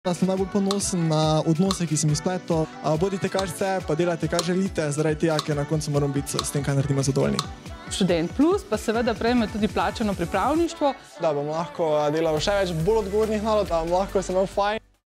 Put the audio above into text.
Da sem najbolj ponosen na odnose, ki sem jih spletel. Bodite kar ste, pa delajte kar želite, zaradi tega, ker na koncu moramo biti s tem, kaj naredimo, zadovoljni. Študent plus pa seveda prejme tudi plačano pripravništvo. Da bom lahko delal še več bolj odgovornih nalog, da bom lahko se imel fajn.